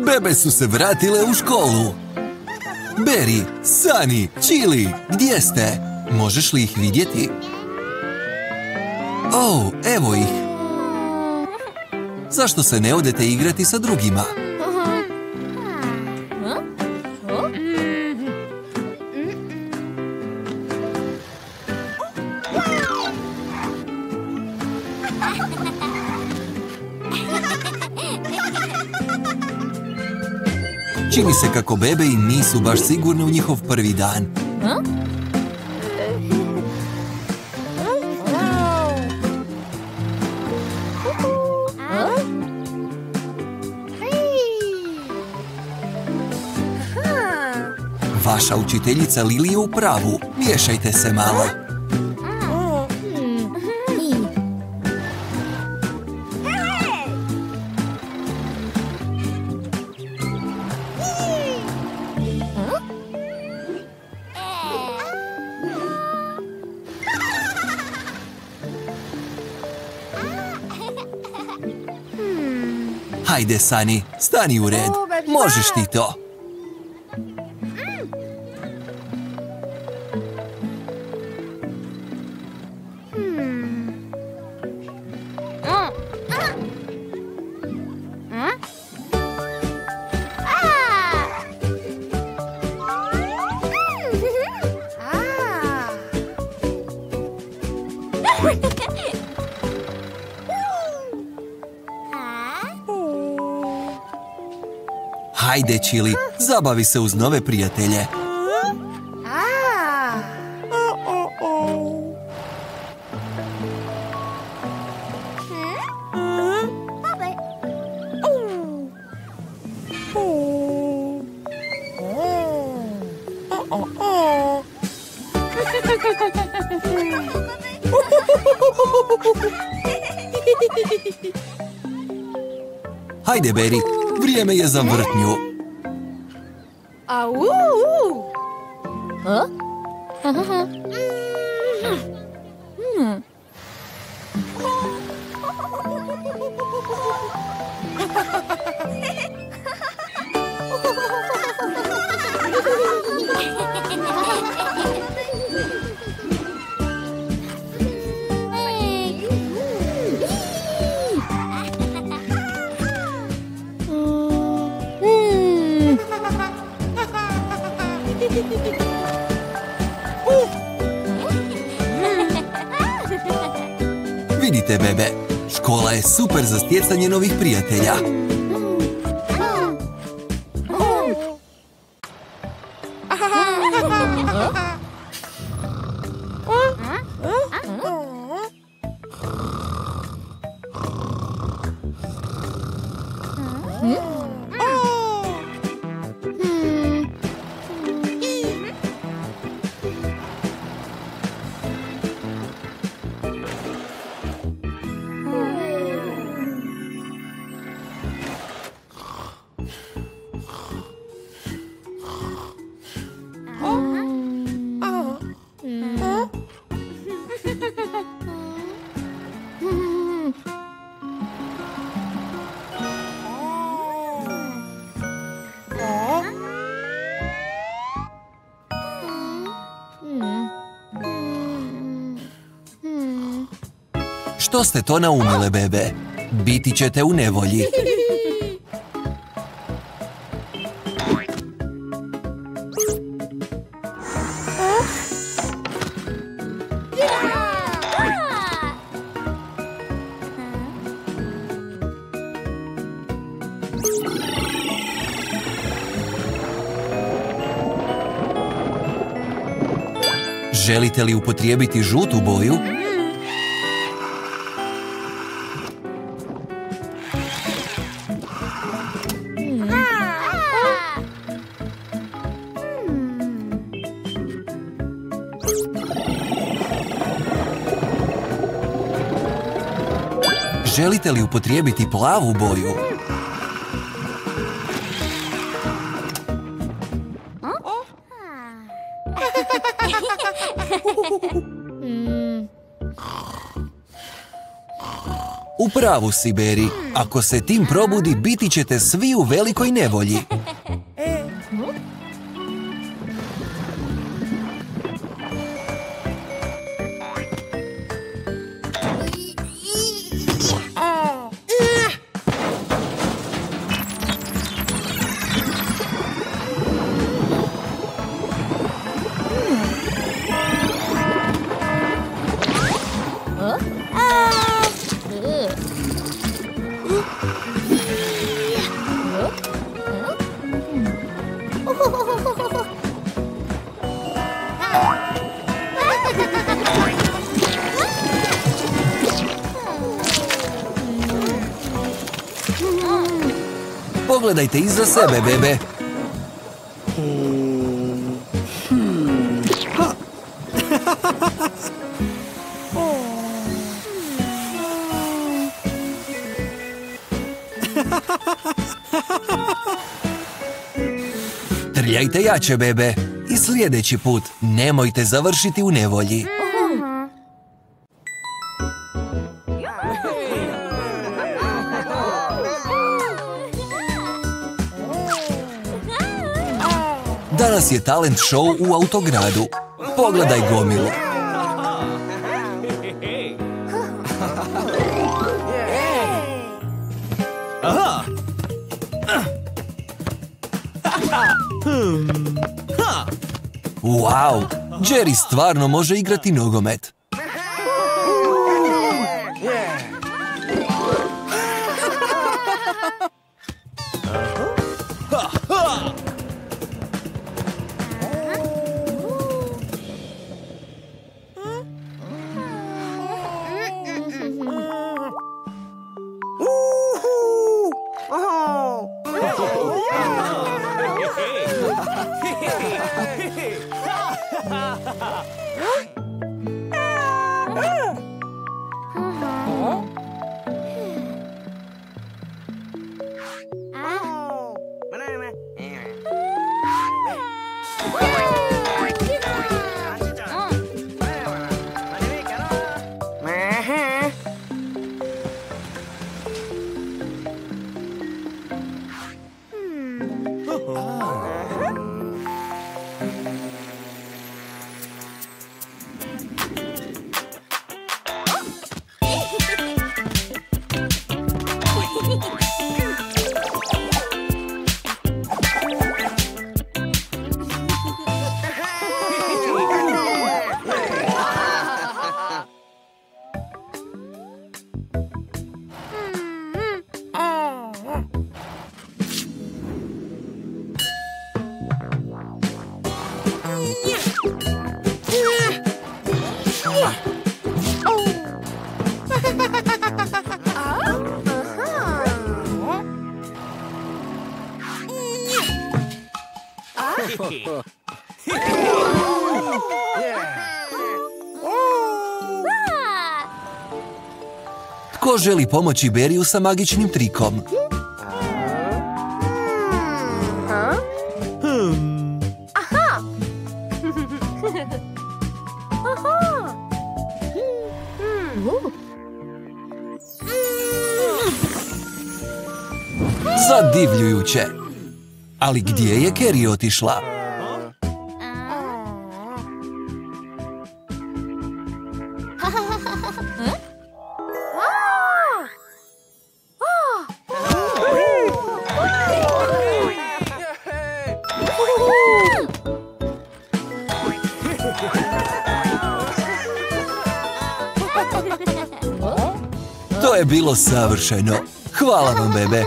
Bebe su se vratile u školu. Barry, Sunny, Chili, gdje ste? Možeš li ih vidjeti? Oh, evo ih. Zašto se ne odete igrati sa drugima? Čini se kako bebe i nisu baš sigurni u njihov prvi dan. Vaša učiteljica Lili je u pravu. Miješajte se malo. Hajde, Sunny, stani u red. Možeš ti to. Hajde, Chili, zabavi se uz nove prijatelje. Hajde, Barry, vrijeme je za vrtnju. Vidite, bebe, škola je super za stjecanje novih prijatelja. Što ste to naumile, bebe? Biti ćete u nevolji. Želite li upotrijebiti žutu boju? Želite li upotrijebiti plavu boju? U pravu si, Beri. Ako se Tim probudi, biti ćete svi u velikoj nevolji. Pogledajte iza sebe, bebe. Trljajte jače, bebe. I sljedeći put nemojte završiti u nevolji. Danas je talent show u autogradu. Pogledaj gomilu. Wow, Jerry stvarno može igrati nogomet. Tko želi pomoći Beriju sa magičnim trikom? Zadivljujuće. Ali gdje je Carrie otišla? To je bilo savršeno. Hvala vam, bebe.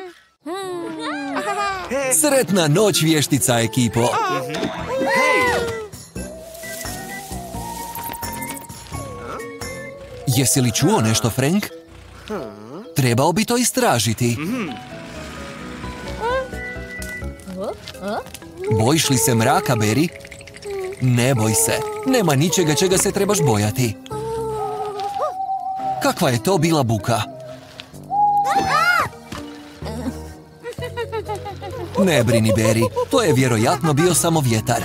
Sretna noć, vještica ekipo. Jesi li čuo nešto, Frank? Trebao bi to istražiti. Bojiš li se mraka, Beri? Ne boj se. Nema ničega čega se trebaš bojati. Kakva je to bila buka? Ne brini, Beri. To je vjerojatno bio samo vjetar.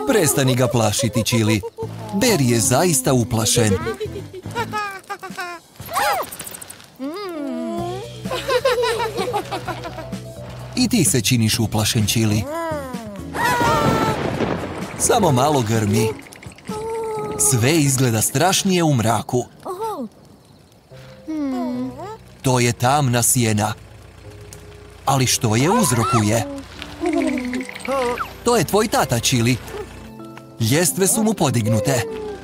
Prestani ga plašiti, Chili. Barry je zaista uplašen. I ti se činiš uplašen, Chili. Samo malo grmi. Sve izgleda strašnije u mraku. To je tamna sjena. Ali što je uzrokuje? To je tvoj tata, Chili. Ljestve su mu podignute.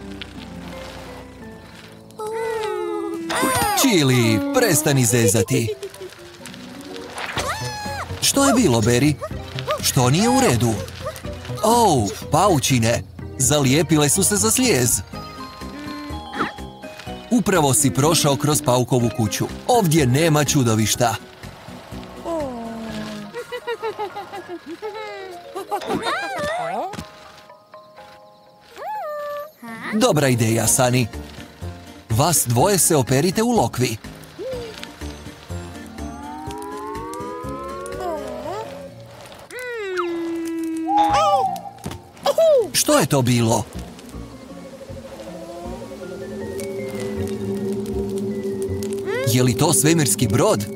Chili, prestani zezati. Što je bilo, Barry? Što nije u redu? Oh, paučine. Zalijepile su se za slijez. Upravo si prošao kroz paukovu kuću. Ovdje nema čudovišta. Dobra ideja, Sunny. Vas dvoje se operite u lokvi. Što je to bilo? Je li to svemirski brod?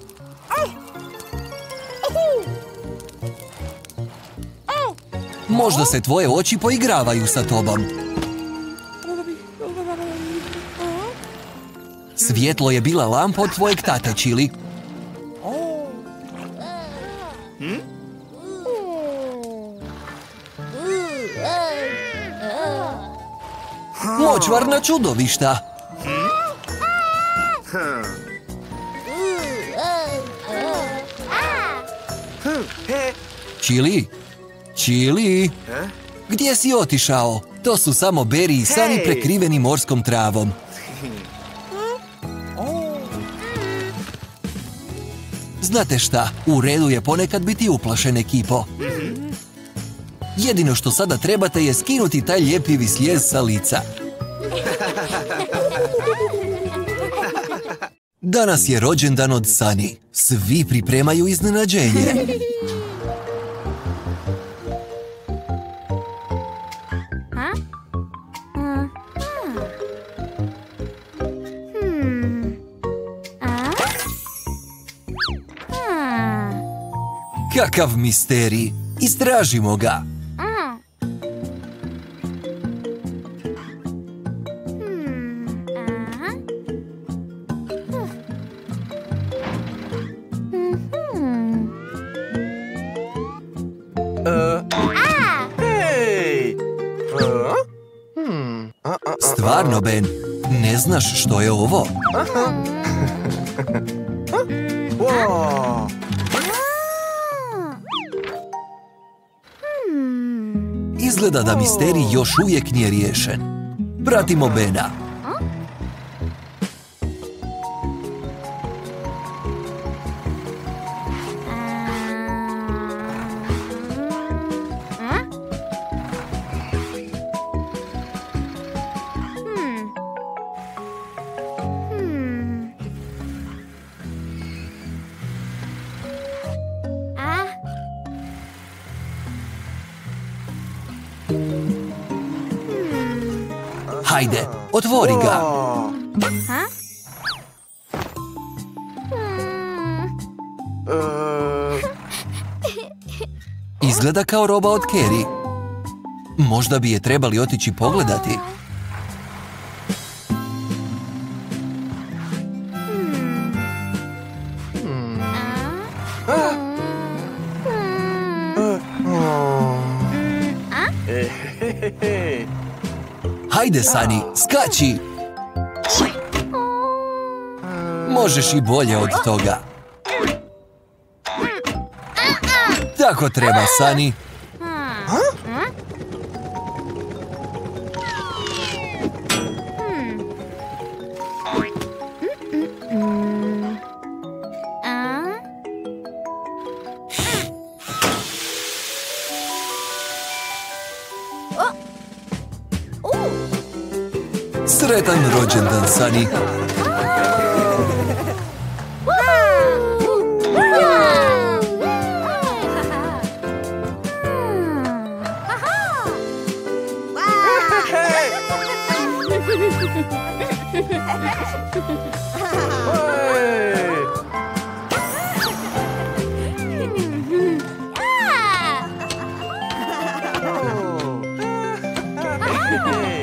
Možda se tvoje oči poigravaju sa tobom. Svjetlo je bila lampa od tvojeg tate, Chili. Močvarna čudovišta. Chili? Chili? Gdje si otišao? To su samo Barry i Sunny prekriveni morskom travom. Znate šta, u redu je ponekad biti uplašen, ekipo. Jedino što sada trebate je skinuti taj ljepljivi slijez sa lica. Danas je rođendan od Sunny. Svi pripremaju iznenađenje. Kakav misterij! Istražimo ga! Stvarno, Ben, ne znaš što je ovo? Izgleda da misterij još uvijek nije riješen. Pratimo Bena. Hajde, otvori ga! Izgleda kao roba od Carrie. Možda bi je trebali otići pogledati. Hajde, Sunny, skači! Možeš i bolje od toga. Tako treba, Sunny. Sretan rođendan, Sunny. Hey!